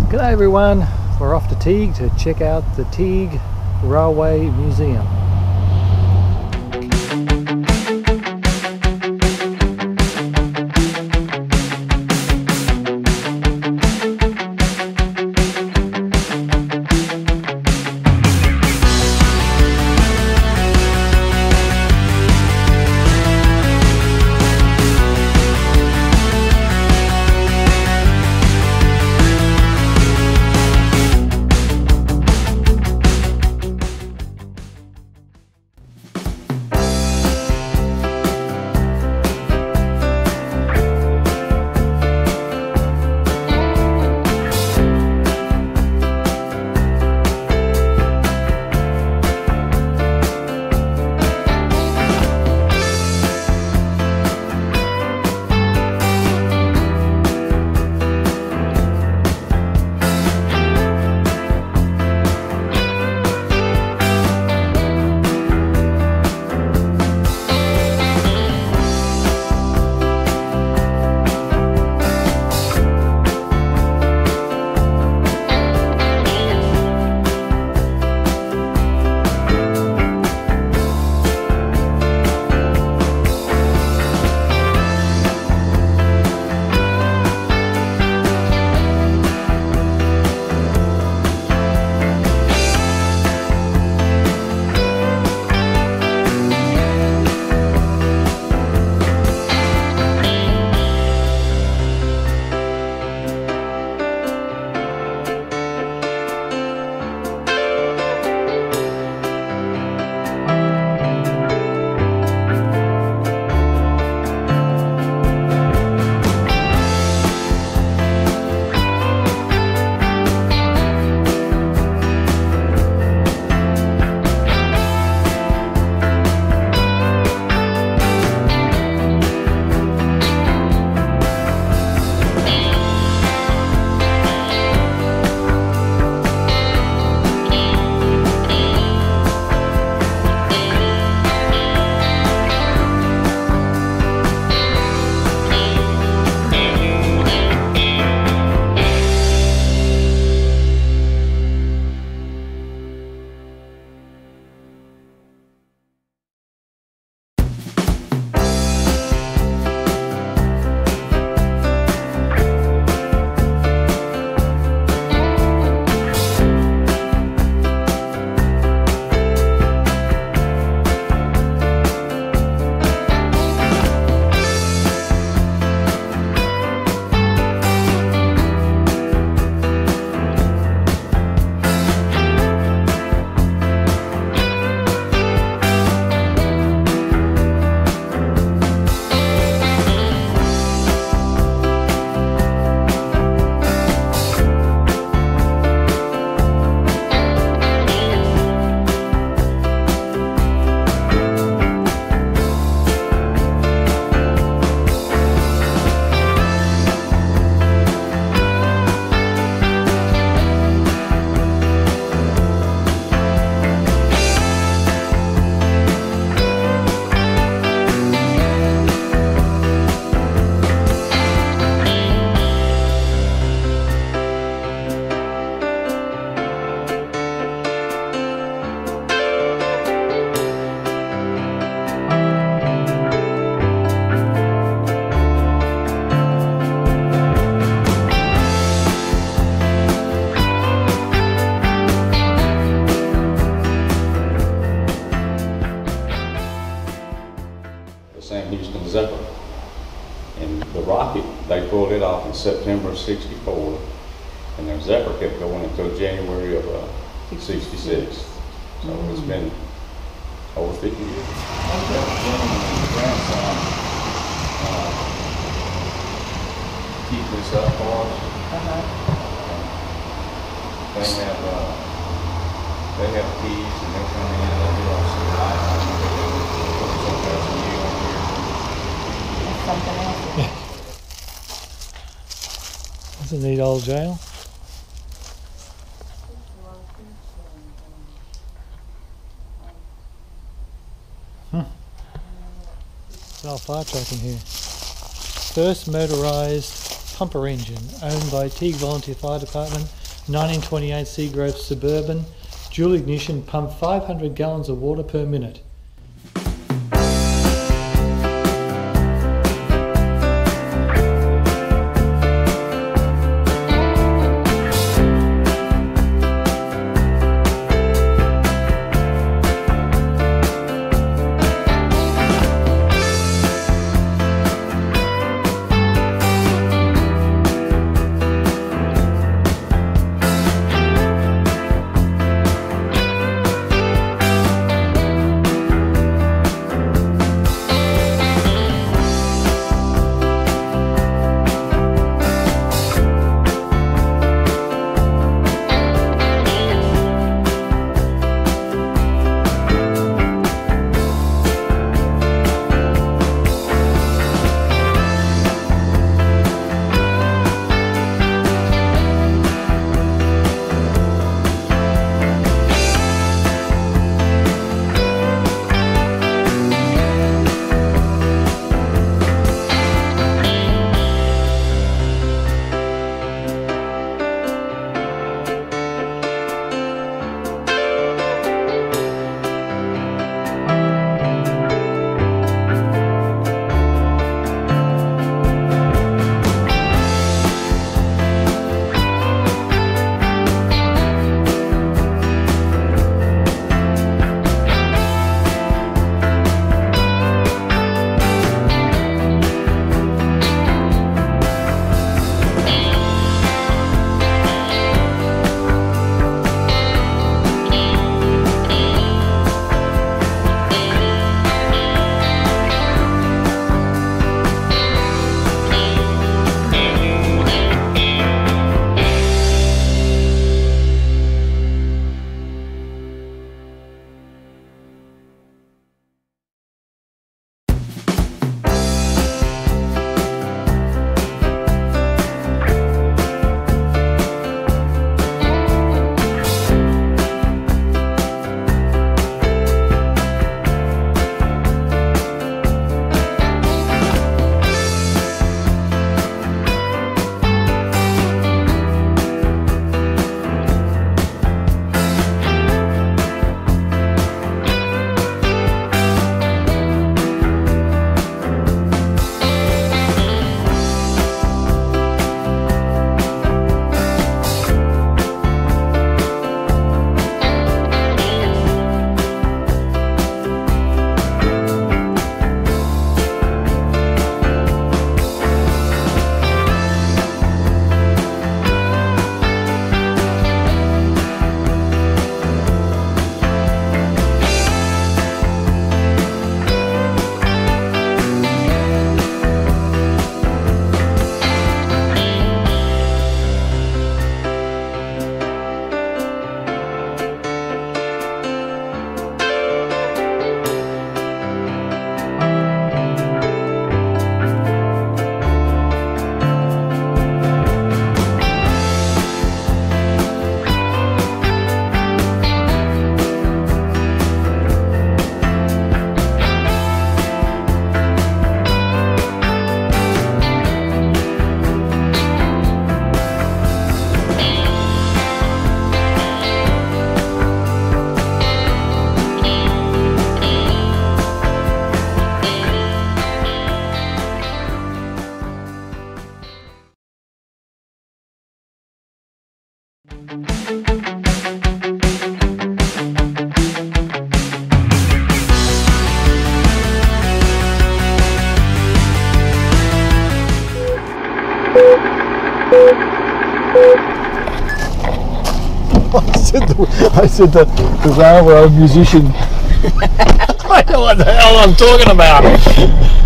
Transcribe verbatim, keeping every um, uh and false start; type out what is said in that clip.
G'day everyone, we're off to Teague to check out the Teague Railway Museum. Zeppelin. And the rocket, they pulled it off in September of sixty-four, and their Zeppelin kept going until January of uh, sixty-six. So mm-hmm. It's been over fifty years. Grandson uh, keep this up for us. Uh-huh. They have uh, they have keys, and they come in and they do all some lights. Something else. That's a neat old jail. Hmm. It's an old fire truck in here. First motorised pumper engine, owned by Teague Volunteer Fire Department nineteen twenty-eight Seagrove Suburban, dual ignition, pump five hundred gallons of water per minute. I said the, I said the, the railroad musician. I know what the hell I'm talking about.